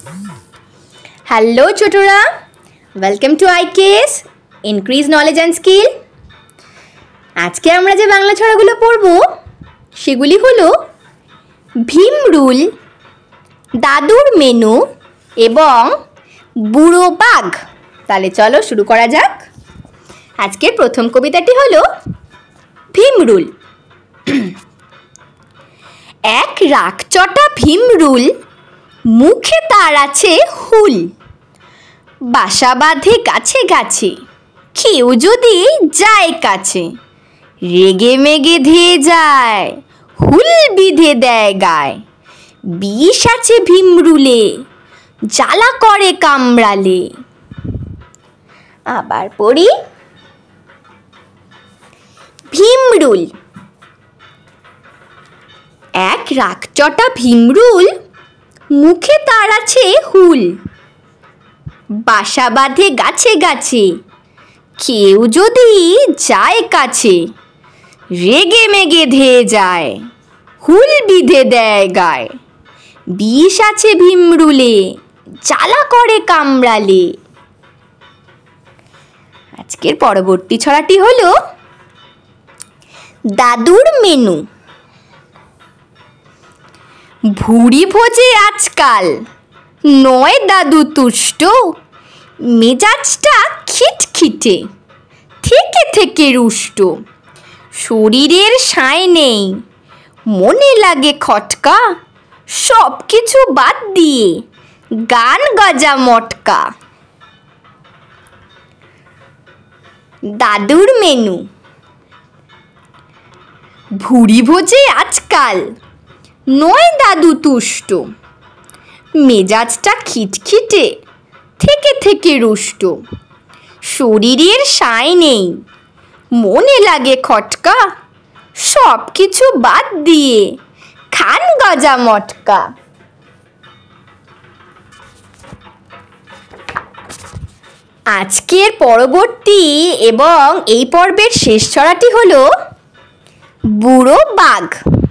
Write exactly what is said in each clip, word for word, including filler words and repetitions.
Hello ছোটরা, welcome to IKS increase knowledge and skill. আজকে আমরা যে বাংলা ছড়াগুলো পড়ব সেগুলি হলো ভীমরুল, দাদুর মেনু এবং বুড়ো বাঘ। তাহলে চলো শুরু করা যাক। আজকের প্রথম কবিতাটি হলো ভীমরুল। এক রাগচটা ভীমরুল, মুখে তার আছে হুল, বাসা বাঁধে গাছে গাছে, কেউ যদি যায় কাছে, রেগে মেগে ধেয়ে যায়, হুল বিধে দেয় গায়। বিষ আছে ভীমরুলে, জ্বালা করে কামড়ালে। আবার পড়ি। ভীমরুল। এক রাগচটা ভীমরুল, মুখে তার আছে হুল, বাসা বাঁধে গাছে গাছে, কেউ যদি যায় কাছে, রেগে মেগে ধেয়ে যায়, হুল বিধে দেয় গায়। বিষ আছে ভীমরুলে, জ্বালা করে কামড়ালে। আজকের পরবর্তী ছড়াটি হলো দাদুর মেনু। ভুড়ি ভোজে আজকাল, নয় দাদু তুষ্ট, মেজাজটা খিটখিটে, থেকে থেকে রুষ্ট। শরীরের সায় নেই, মনে লাগে খটকা, সব কিছু বাদ দিয়ে গান গজা মটকা। দাদুর মেনু। ভুড়ি ভোজে আজকাল, নয় দাদু তুষ্ট, মেজাজটা খিটখিটে, থেকে থেকে রুষ্ট। শরীরের সায় নেই, মনে লাগে খটকা, সব কিছু বাদ দিয়ে খান গজা মটকা। আজকের পরবর্তী এবং এই পর্বের শেষ ছড়াটি হলো বুড়ো বাঘ।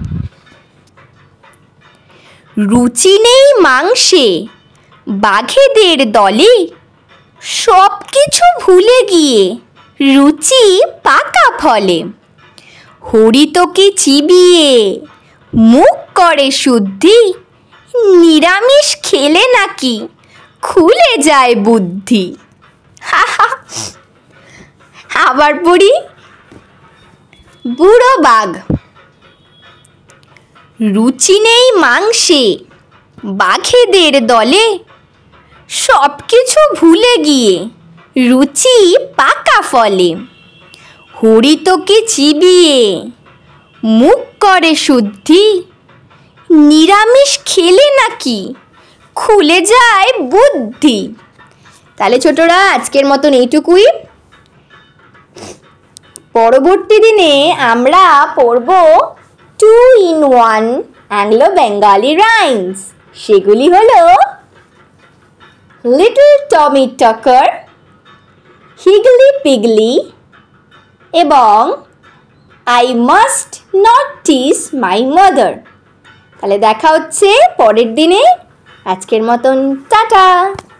রুচি নেই মাংসে, বাঘেদের দলে, সব কিছু ভুলে গিয়ে রুচি পাকা ফলে। হরিতকে চিবিয়ে মুখ করে শুদ্ধি, নিরামিষ খেলে নাকি খুলে যায় বুদ্ধি। আবার পড়ি। বুড়ো বাঘ। রুচি নেই মাংসে, বাঘেদের দলে, সব কিছু ভুলে গিয়ে রুচি পাকা ফলে। হরিতকে চিবিয়ে মুখ করে শুদ্ধি, নিরামিষ খেলে নাকি খুলে যায় বুদ্ধি। তাহলে ছোটরা, আজকের মতন এইটুকুই। পরবর্তী দিনে আমরা পড়ব two in one Anglo Bengali rhymes. সেগুলি হলো little Tommy Tucker, higgly piggly এবং I must not tease my mother. তাহলে দেখা হচ্ছে পরের দিনে। আজকের মতন টাটা।